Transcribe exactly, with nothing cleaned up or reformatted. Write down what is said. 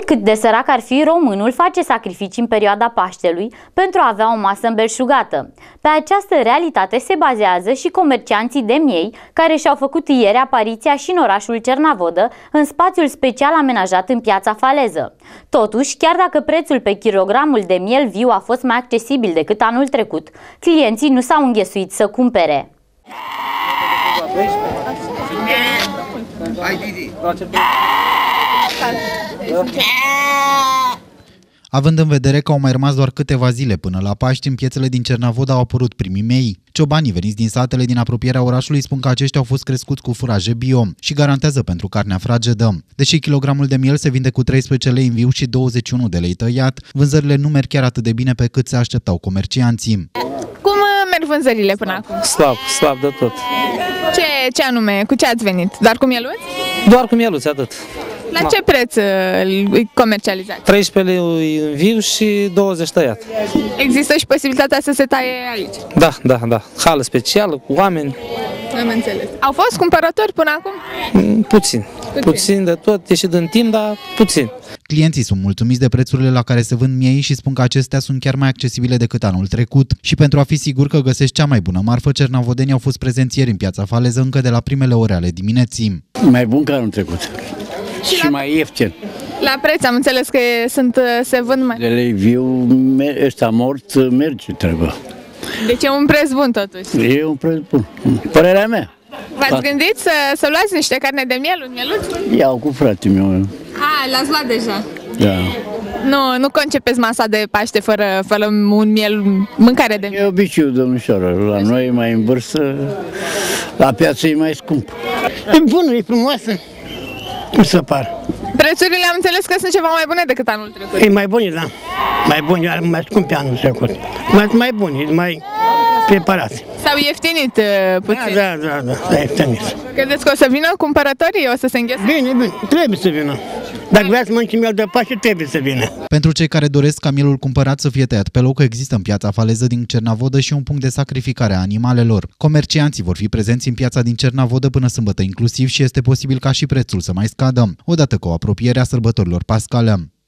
Cât de sărac ar fi, românul face sacrificii în perioada Paștelui pentru a avea o masă îmbelșugată. Pe această realitate se bazează și comercianții de miei, care și-au făcut ieri apariția și în orașul Cernavodă, în spațiul special amenajat în Piața Faleză. Totuși, chiar dacă prețul pe kilogramul de miel viu a fost mai accesibil decât anul trecut, clienții nu s-au înghesuit să cumpere. Având în vedere că au mai rămas doar câteva zile până la Paști, în piețele din Cernavodă au apărut primii mei. Ciobanii veniți din satele din apropierea orașului spun că aceștia au fost crescuți cu furaje bio și garantează pentru carnea fragedă. Deși kilogramul de miel se vinde cu treisprezece lei în viu și douăzeci și unu de lei tăiat, vânzările nu merg chiar atât de bine pe cât se așteptau comercianții. Cum merg vânzările până acum? Slab, slab de tot. Ce, ce anume? Cu ce ați venit? Doar cu mieluți? Doar cu mieluți, atât. La ce preț îi comercializați? treisprezece lei în viu și douăzeci tăiat. Există și posibilitatea să se taie aici? Da, da, da. Hală specială, cu oameni. Am înțeles. Au fost cumpărători până acum? Puțin. Puțin, puțin de tot, ieșit din timp, dar puțin. Clienții sunt mulțumiți de prețurile la care se vând miei și spun că acestea sunt chiar mai accesibile decât anul trecut. Și pentru a fi sigur că găsești cea mai bună marfă, cernavodenii au fost prezenți ieri în Piața Faleză încă de la primele ore ale dimineții. Mai bun ca anul trecut. Și, și la, mai ieftin. La preț am înțeles că sunt, se vând mai... De lei viu, ăsta mort, merge trebuie. Deci e un preț bun totuși. E un preț bun, părerea mea. V-ați gândit să, să luați niște carne de miel, un mieluț? Iau cu fratele meu. A, l-ați luat deja? Da. Nu, nu concepeți masa de Paște fără, fără un miel, mâncare de miel? E obiceiul, domnișoară. La noi mai în vârstă, la piață e mai scump. E bună, e frumoasă. Cum să par? Prețurile am înțeles că sunt ceva mai bune decât anul trecut. E mai bune, da. Mai bune, mai scumpe anul trecut. Mai, mai bune, mai preparați. S-au ieftinit uh, puțin. Da, da, da, da, s-au ieftinit. Credeți că o să vină cumpărătorii? O să se înghese? Bine, bine, trebuie să vină. Dacă vrea să mănânci miel de Paște, trebuie să vină. Pentru cei care doresc ca mielul cumpărat să fie tăiat pe loc, există în Piața Faleză din Cernavodă și un punct de sacrificare a animalelor. Comercianții vor fi prezenți în piața din Cernavodă până sâmbătă inclusiv și este posibil ca și prețul să mai scadă, odată cu apropierea sărbătorilor pascale.